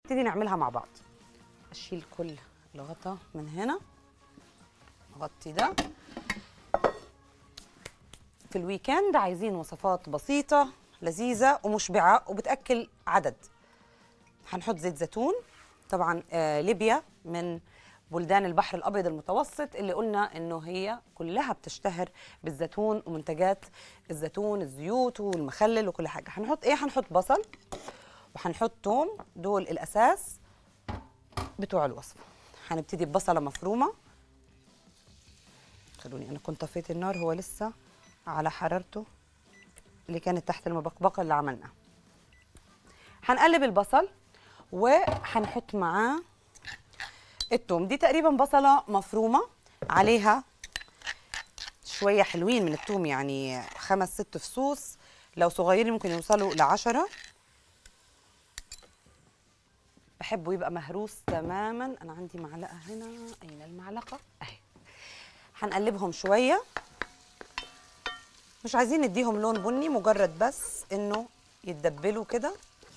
ونبتدي نعملها مع بعض. اشيل كل الغطا من هنا، اغطي ده. في الويكند عايزين وصفات بسيطه لذيذه ومشبعه وبتاكل عدد. هنحط زيت زيتون، طبعا ليبيا من بلدان البحر الابيض المتوسط اللي قلنا انه هي كلها بتشتهر بالزيتون ومنتجات الزيتون، الزيوت والمخلل وكل حاجه. هنحط ايه؟ هنحط بصل وهنحط توم، دول الاساس بتوع الوصفه. هنبتدي ببصله مفرومه. خلوني، انا كنت طفيت النار، هو لسه على حرارته اللي كانت تحت المبقبقه اللي عملناها. هنقلب البصل وهنحط معاه التوم. دي تقريبا بصله مفرومه عليها شويه حلوين من التوم، يعني 5 6 فصوص، لو صغيرين ممكن يوصلوا ل10. بحبه يبقى مهروس تماما. انا عندي معلقه هنا، اين المعلقه؟ اهي. هنقلبهم شويه، مش عايزين نديهم لون بني، مجرد بس انه يتدبلوا كده.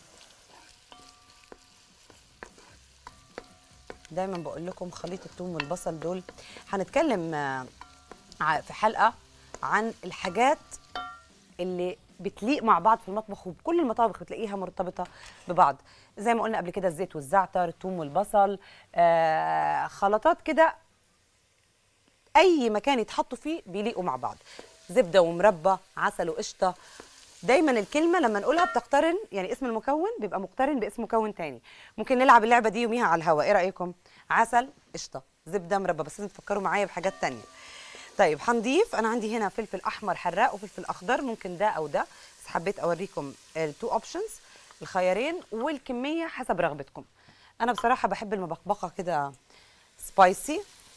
دايما بقول لكم خليط الثوم والبصل دول هنتكلم في حلقه عن الحاجات اللي بتليق مع بعض في المطبخ، وبكل المطابخ بتلاقيها مرتبطه ببعض. زي ما قلنا قبل كده، الزيت والزعتر، الثوم والبصل، خلطات كده اي مكان يتحطوا فيه بيليقوا مع بعض. زبده ومربى، عسل وقشطه. دايما الكلمه لما نقولها بتقترن، يعني اسم المكون بيبقى مقترن باسم مكون تاني. ممكن نلعب اللعبه دي يوميها على الهواء، ايه رايكم؟ عسل، قشطه، زبده، مربى، بس لازم تفكروا معايا بحاجات تانيه. طيب هنضيف، انا عندي هنا فلفل احمر حراق وفلفل اخضر، ممكن ده او ده، بس حبيت اوريكم التو اوبشنز، الخيارين، والكميه حسب رغبتكم. انا بصراحه بحب المبقبقه كده سبايسي.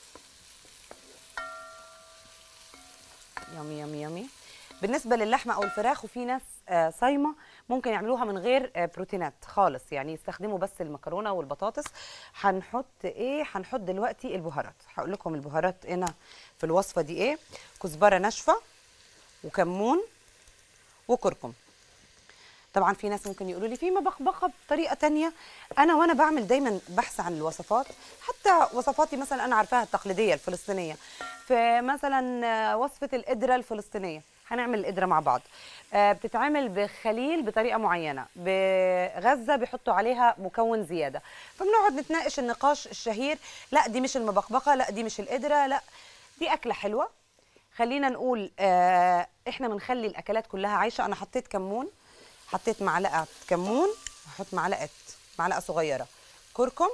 يامي يامي يامي. بالنسبه للحمه او الفراخ، وفي ناس صايمه ممكن يعملوها من غير بروتينات خالص، يعني يستخدموا بس المكرونه والبطاطس. هنحط ايه؟ هنحط دلوقتي البهارات. هقول لكم البهارات هنا في الوصفه دي ايه. كزبره ناشفه وكمون وكركم. طبعا في ناس ممكن يقولوا لي في مبقبقه بطريقه تانية. وانا بعمل دايما بحث عن الوصفات، حتى وصفاتي مثلا انا عارفاها التقليديه الفلسطينيه، في مثلا وصفه القدره الفلسطينيه، هنعمل القدره مع بعض. بتتعمل بخليل بطريقه معينه، بغزه بيحطوا عليها مكون زياده، فبنقعد نتناقش النقاش الشهير، لا دي مش المبقبقه، لا دي مش القدره، لا دي اكله حلوه. خلينا نقول احنا بنخلي الاكلات كلها عايشه. انا حطيت كمون، حطيت معلقه كمون، هحط معلقه صغيره كركم.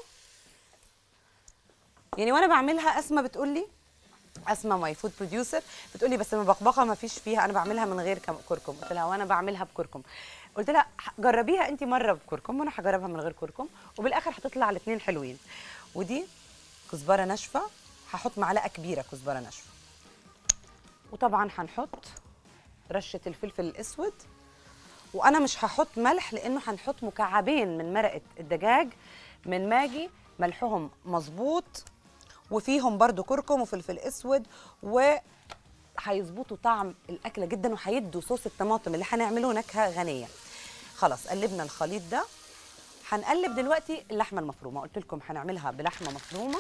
يعني وانا بعملها اسماء بتقول لي، اسماء ماي فود بروديوسر، بتقول لي بس المبقبقه ما فيش فيها، انا بعملها من غير كركم. قلت لها وانا بعملها بكركم. قلت لها جربيها انت مره بكركم وانا هجربها من غير كركم، وبالاخر هتطلع الاثنين حلوين. ودي كزبره ناشفه، هحط معلقه كبيره كزبره ناشفه. وطبعا هنحط رشه الفلفل الاسود، وانا مش هحط ملح لانه هنحط مكعبين من مرقه الدجاج من ماجي، ملحهم مظبوط، وفيهم برضو كركم وفلفل اسود، وهيظبطوا طعم الاكله جدا، وهيدوا صوص الطماطم اللي هنعمله نكهه غنيه. خلاص قلبنا الخليط ده. هنقلب دلوقتي اللحمه المفرومه. قلت لكم هنعملها بلحمه مفرومه.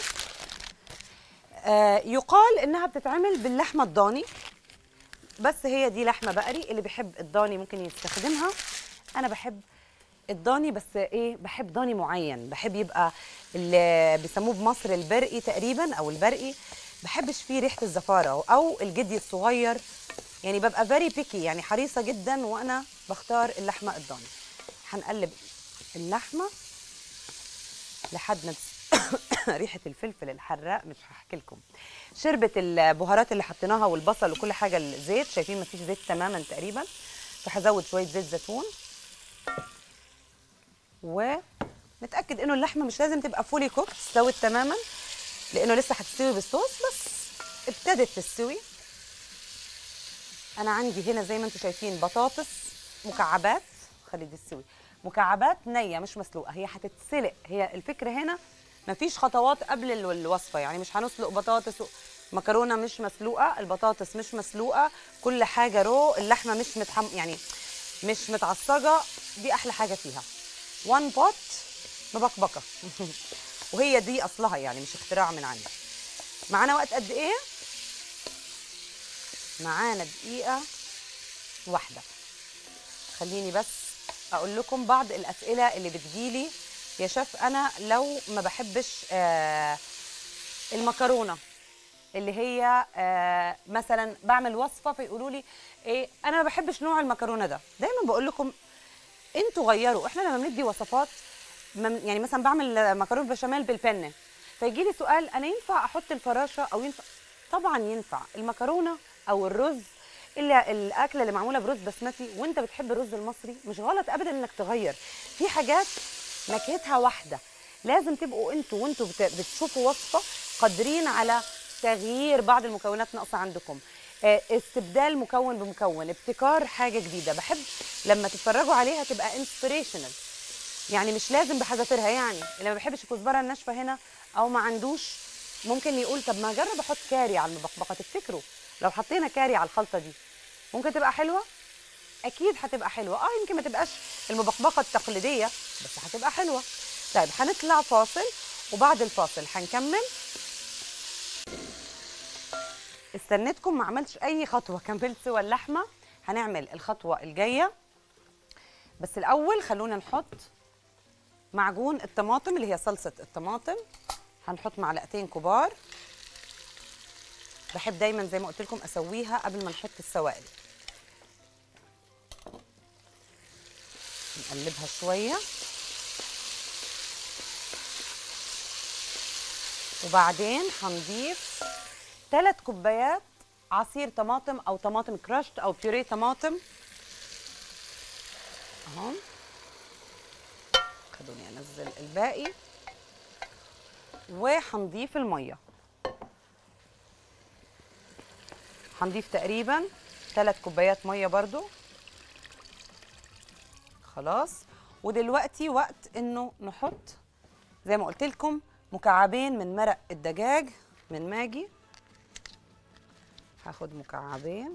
يقال انها بتتعمل باللحمه الضاني، بس هي دي لحمه بقري. اللي بيحب الضاني ممكن يستخدمها. انا بحب الضاني، بس ايه، بحب ضاني معين، بحب يبقى اللي بيسموه بمصر البرقي تقريبا او البرقي. بحبش فيه ريحه الزفاره او الجدي الصغير، يعني ببقى فيري بيكي، يعني حريصه جدا وانا بختار اللحمه الضاني. هنقلب اللحمه لحد ما ريحه الفلفل الحراق مش هحكي لكم. شربت البهارات اللي حطيناها والبصل وكل حاجه الزيت، شايفين مفيش زيت تماما تقريبا، فهزود شويه زيت زيتون. ونتاكد انه اللحمه مش لازم تبقى فولي كوكت، استوت تماما، لانه لسه هتستوي بالصوص، بس ابتدت تستوي. انا عندي هنا زي ما انتم شايفين بطاطس مكعبات، خلي دي تستوي، مكعبات نيه مش مسلوقه، هي هتتسلق. هي الفكره هنا مفيش خطوات قبل الوصفه، يعني مش هنسلق بطاطس مكرونه مش مسلوقه، البطاطس مش مسلوقه، كل حاجه رو، اللحمه مش يعني مش متعصجه، دي احلى حاجه فيها. 1 بوت مبكبكه. وهي دي اصلها يعني، مش اختراع من عندي. معانا وقت قد ايه؟ معانا دقيقه واحده. خليني بس اقول لكم بعض الاسئله اللي بتجيلي يا شيف. انا لو ما بحبش المكرونه اللي هي مثلا بعمل وصفه فيقولوا لي ايه انا ما بحبش نوع المكرونه ده، دايما بقول لكم انتوا غيروا. احنا لما بندي وصفات يعني مثلا بعمل مكرونه بشاميل بالبنه، فيجي لي سؤال انا ينفع احط الفراشه او ينفع؟ طبعا ينفع. المكرونه او الرز الاكله اللي معموله برز بسمتي وانت بتحب الرز المصري مش غلط ابدا انك تغير في حاجات نكهتها واحده. لازم تبقوا وانتوا بتشوفوا وصفه قادرين على تغيير بعض المكونات ناقصه عندكم، استبدال مكون بمكون، ابتكار حاجه جديده. بحب لما تتفرجوا عليها تبقى انسبيريشنال، يعني مش لازم بحذافيرها. يعني اللي ما بيحبش الكزبره الناشفه هنا او ما عندوش ممكن يقول طب ما اجرب احط كاري على المبكبكه. تفتكروا لو حطينا كاري على الخلطه دي ممكن تبقى حلوه؟ اكيد هتبقى حلوه. يمكن ما تبقاش المبكبكه التقليديه بس هتبقى حلوه. طيب هنطلع فاصل وبعد الفاصل هنكمل. استنيتكم ما عملتش اي خطوه، كملت سوى اللحمه. هنعمل الخطوه الجايه بس الاول خلونا نحط معجون الطماطم اللي هي صلصه الطماطم. هنحط معلقتين كبار. بحب دايما زي ما قلت لكم اسويها قبل ما نحط السوائل. نقلبها شويه وبعدين هنضيف 3 كوبايات عصير طماطم او طماطم كراشت او بيوريه طماطم اهو. خلوني انزل الباقي وهنضيف الميه. هنضيف تقريبا 3 كوبايات ميه برضو. خلاص. ودلوقتي وقت انه نحط زي ما قلت لكم مكعبين من مرق الدجاج من ماجي. هاخد مكعبين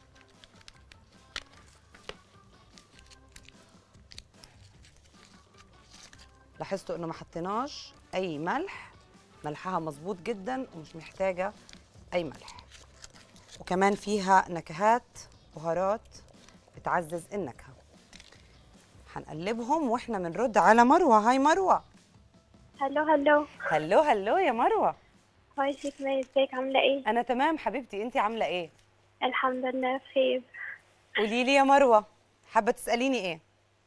لاحظتوا انه ما حطيناش اي ملح، ملحها مظبوط جدا ومش محتاجه اي ملح، وكمان فيها نكهات بهارات بتعزز النكهه. هنقلبهم واحنا بنرد على مروه. هاي مروه. هلو هلو. هلو هلو يا مروه. هاي شيف مي، ازيك عاملة ايه؟ انا تمام حبيبتي، انتي عامله ايه؟ الحمد لله بخير. قولي لي يا مروه، حابه تساليني ايه؟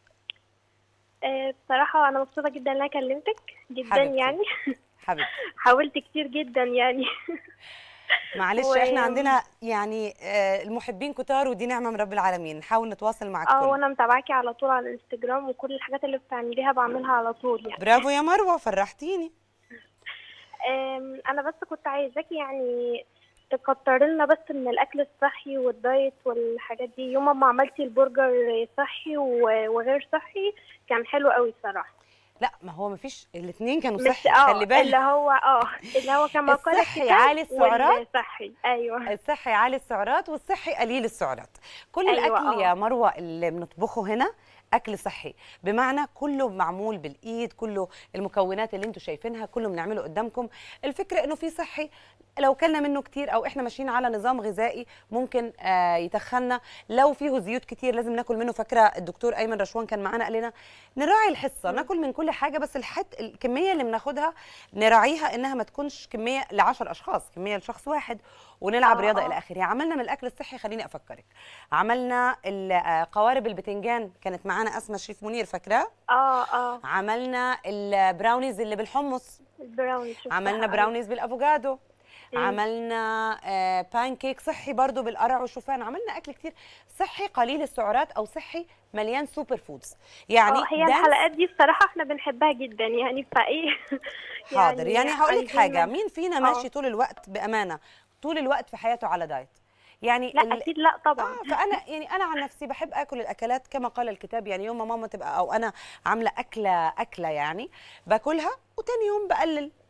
بصراحة أنا مبسوطة جدا إن أنا كلمتك جدا حبيبتي. يعني. حبيبتي حاولت كتير جدا يعني. معلش احنا عندنا يعني المحبين كتار ودي نعمه من رب العالمين، نحاول نتواصل مع الكل. وأنا متابعاكي على طول على الانستجرام وكل الحاجات اللي بتعمليها بعملها على طول يعني. برافو يا مروه، فرحتيني. أنا بس كنت عايزاكي يعني تكتر لنا بس من الأكل الصحي والدايت والحاجات دي. يوم ما عملتي البرجر صحي وغير صحي كان حلو قوي الصراحة. لا ما هو مفيش، الاثنين كانوا مش صحي خلي بالك. اللي هو كما قال الصحي عالي السعرات والصحي ايوه. الصحي عالي السعرات والصحي قليل السعرات. كل أيوة الاكل يا مروه اللي بنطبخه هنا اكل صحي، بمعنى كله معمول بالايد، كله المكونات اللي انتم شايفينها كله بنعمله قدامكم. الفكره انه في صحي لو كلنا منه كتير او احنا ماشيين على نظام غذائي ممكن يتخننا. لو فيه زيوت كتير لازم ناكل منه. فاكره الدكتور ايمن رشوان كان معانا قال لنا نراعي الحصه، ناكل من كل حاجه بس الكميه اللي بناخدها نراعيها انها ما تكونش كميه ل10 اشخاص، كميه لشخص واحد، ونلعب رياضه الى اخره. عملنا من الاكل الصحي، خليني افكرك، عملنا قوارب البتنجان كانت معانا اسماء شريف منير، فاكراه؟ عملنا البراونيز اللي بالحمص، البراونيز، عملنا براونيز بالافوكادو، عملنا بان كيك صحي برضو بالقرع والشوفان. عملنا اكل كتير صحي قليل السعرات او صحي مليان سوبر فودز. يعني هي الحلقات دي بصراحه احنا بنحبها جدا يعني فايه. حاضر يعني هقول لك حاجه، مين فينا ماشي طول الوقت بامانه طول الوقت في حياته على دايت؟ يعني لا اكيد لا طبعا. فانا يعني انا عن نفسي بحب اكل الاكلات كما قال الكتاب. يعني يوم ما ماما تبقى او انا عامله اكله يعني باكلها وتاني يوم بقلل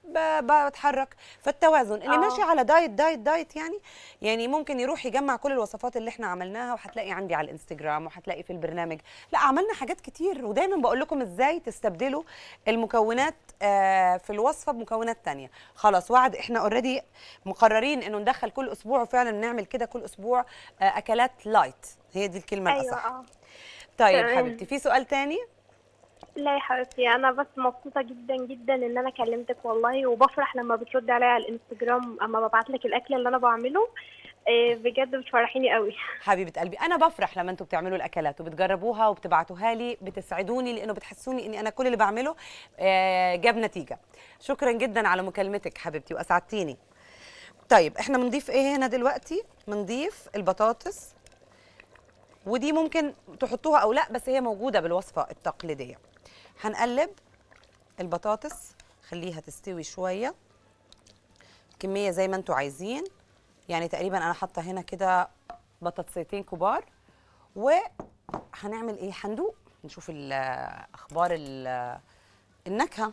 بتحرك. فالتوازن اللي اه ماشي على دايت دايت دايت يعني ممكن يروح يجمع كل الوصفات اللي احنا عملناها، وهتلاقي عندي على الانستجرام وهتلاقي في البرنامج. لا عملنا حاجات كتير، ودايما بقول لكم ازاي تستبدلوا المكونات في الوصفه بمكونات تانية. خلاص وعد، احنا اوريدي مقررين انه ندخل كل اسبوع، وفعلا نعمل كده كل اسبوع اكلات لايت، هي دي الكلمه ايوه الاصح. اه طيب تمام. حبيبتي، في سؤال تاني؟ لا يا حبيبتي، انا بس مبسوطه جدا جدا ان انا كلمتك والله، وبفرح لما بتردي عليا على الانستجرام اما ببعت لك الاكل اللي انا بعمله. بجد بتفرحيني قوي. حبيبه قلبي، انا بفرح لما انتوا بتعملوا الاكلات وبتجربوها وبتبعتوها لي، بتسعدوني لانه بتحسوني اني انا كل اللي بعمله جاب نتيجه. شكرا جدا على مكالمتك حبيبتي واسعدتيني. طيب احنا بنضيف ايه هنا دلوقتي؟ بنضيف البطاطس، ودي ممكن تحطوها او لا، بس هي موجوده بالوصفه التقليديه. هنقلب البطاطس، خليها تستوي شويه، كميه زي ما انتوا عايزين. يعني تقريبا انا حاطه هنا كده بطاطسيتين كبار. وهنعمل ايه؟ هندوق نشوف اخبار النكهه.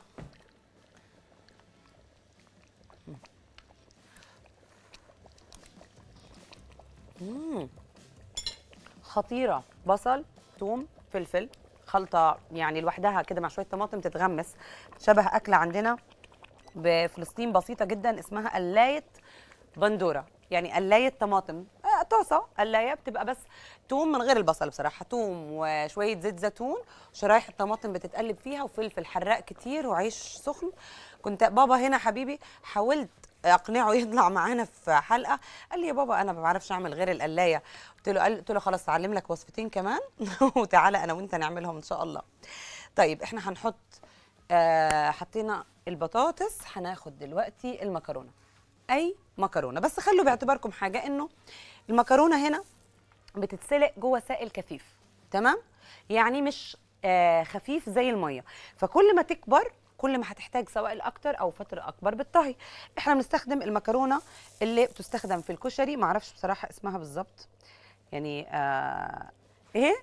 خطيره. بصل، ثوم، فلفل، خلطه يعني لوحدها كده مع شويه طماطم تتغمس. شبه اكله عندنا بفلسطين بسيطه جدا اسمها قلايه بندوره، يعني قلايه طماطم، طاسه قلايه بتبقى بس توم من غير البصل بصراحه، توم وشويه زيت زيتون، شرايح الطماطم بتتقلب فيها، وفلفل حراق كتير، وعيش سخن. كنت بابا هنا حبيبي حاولت اقنعه يطلع معانا في حلقه، قال لي يا بابا انا ما بعرفش اعمل غير القلايه. قلت له خلاص اعلم لك وصفتين كمان وتعالى انا وانت نعملهم ان شاء الله. طيب احنا هنحط حطينا البطاطس، هناخد دلوقتي المكرونه. اي مكرونه، بس خلوا باعتباركم حاجه، انه المكرونه هنا بتتسلق جوه سائل كثيف، تمام؟ يعني مش خفيف زي الميه، فكل ما تكبر كل ما هتحتاج سوائل اكتر او فتره اكبر بالطهي. احنا بنستخدم المكرونه اللي بتستخدم في الكشري، معرفش بصراحه اسمها بالظبط يعني ايه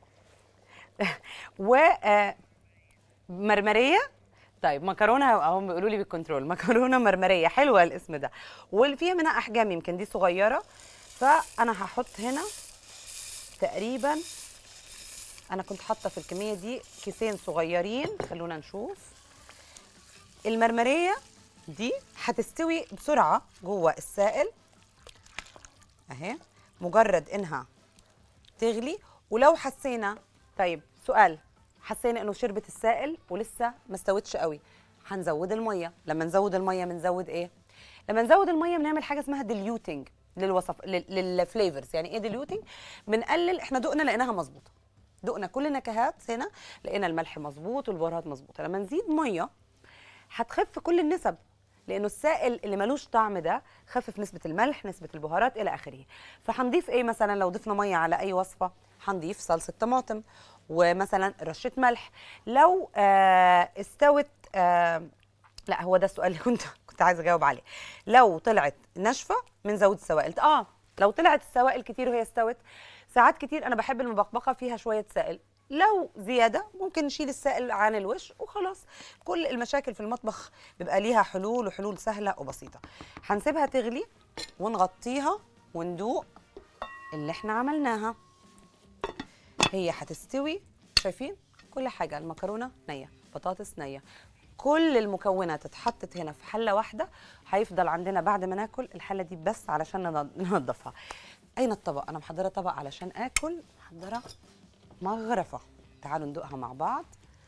و مرمريه. طيب مكرونه، هم بيقولوا لي بالكنترول، مكرونه مرمريه، حلوه الاسم ده. واللي فيها منها احجام، يمكن دي صغيره، فانا هحط هنا تقريبا، انا كنت حاطه في الكميه دي كيسين صغيرين. خلونا نشوف. المرمريه دي هتستوي بسرعه جوه السائل اهي، مجرد انها تغلي. ولو حسينا، طيب سؤال، حسينا انه شربت السائل ولسه ما استوتش قوي، هنزود الميه. لما نزود الميه بنزود ايه؟ لما نزود الميه بنعمل حاجه اسمها ديليوتنج للفليفرز. يعني ايه ديليوتنج؟ بنقلل. احنا دقنا لقيناها مظبوطه، دقنا كل النكهات هنا، لقينا الملح مظبوط والبهارات مظبوطه. لما نزيد ميه هتخف كل النسب، لانه السائل اللي ملوش طعم ده خفف نسبه الملح، نسبه البهارات الى اخره. فهنضيف ايه مثلا؟ لو ضفنا ميه على اي وصفه هنضيف صلصه طماطم ومثلا رشه ملح. لو استوت لا هو ده السؤال اللي كنت عايزه اجاوب عليه. لو طلعت ناشفه بنزود السوائل. لو طلعت السوائل كتير وهي استوت، ساعات كتير انا بحب المبقبقه فيها شويه سائل، لو زياده ممكن نشيل السائل عن الوش وخلاص. كل المشاكل في المطبخ بيبقى ليها حلول، وحلول سهله وبسيطه. هنسيبها تغلي ونغطيها وندوق اللي احنا عملناها. هي هتستوي، شايفين كل حاجه، المكرونه نيه، بطاطس نيه، كل المكونات اتحطت هنا في حله واحده. هيفضل عندنا بعد ما ناكل الحله دي بس علشان ننضفها. اين الطبق؟ انا محضره طبق علشان اكل، محضره مغرفه. تعالوا ندوقها مع بعض.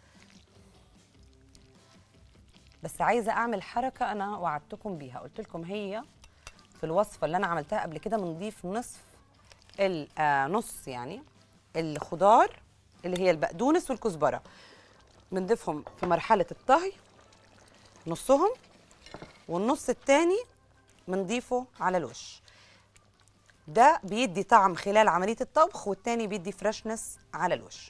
بس عايزه اعمل حركه انا وعدتكم بيها، قلت لكم هي في الوصفه اللي انا عملتها قبل كده، بنضيف نص يعني الخضار اللي هي البقدونس والكزبره، بنضيفهم في مرحله الطهي نصهم، والنص التاني بنضيفه على الوش. ده بيدي طعم خلال عمليه الطبخ، والتاني بيدي فريشنس على الوش.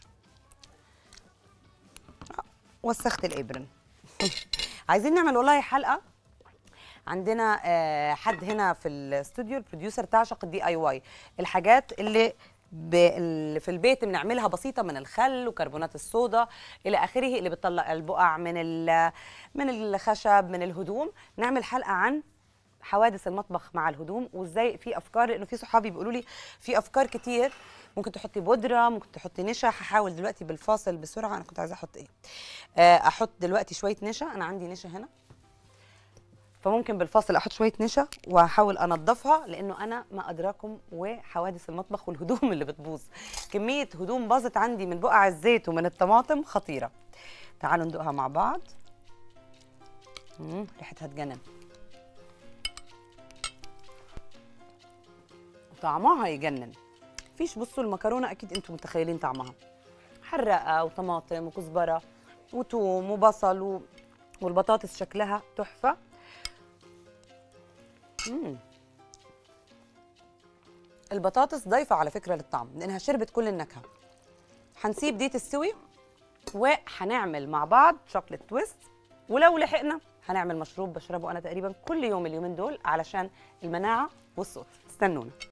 وسخت الابرن. عايزين نعمل والله حلقه. عندنا حد هنا في الاستوديو، البروديوسر تعشق الDIY، الحاجات اللي في البيت بنعملها بسيطه من الخل وكربونات الصودا الى اخره، اللي بتطلع البقع من الخشب من الهدوم. نعمل حلقه عن حوادث المطبخ مع الهدوم وازاي في افكار، لانه في صحابي بيقولوا لي في افكار كتير، ممكن تحطي بودره، ممكن تحطي نشا. هحاول دلوقتي بالفاصل بسرعه، انا كنت عايزه احط ايه، احط دلوقتي شويه نشا، انا عندي نشا هنا، فممكن بالفاصل احط شويه نشا واحاول انضفها، لانه انا ما ادراكم وحوادث المطبخ والهدوم اللي بتبوظ. كميه هدوم باظت عندي من بقع الزيت ومن الطماطم خطيره. تعالوا ندوقها مع بعض. ريحتها تجنن، طعمها يجنن. فيش، بصوا المكرونه اكيد انتم متخيلين طعمها، حراقه وطماطم وكزبره وتوم وبصل والبطاطس شكلها تحفه. البطاطس ضايفه على فكره للطعم لانها شربت كل النكهه. هنسيب دي تستوي وهنعمل مع بعض شوكليت تويست، ولو لحقنا هنعمل مشروب بشربه انا تقريبا كل يوم اليومين دول علشان المناعه والصوت. استنونا.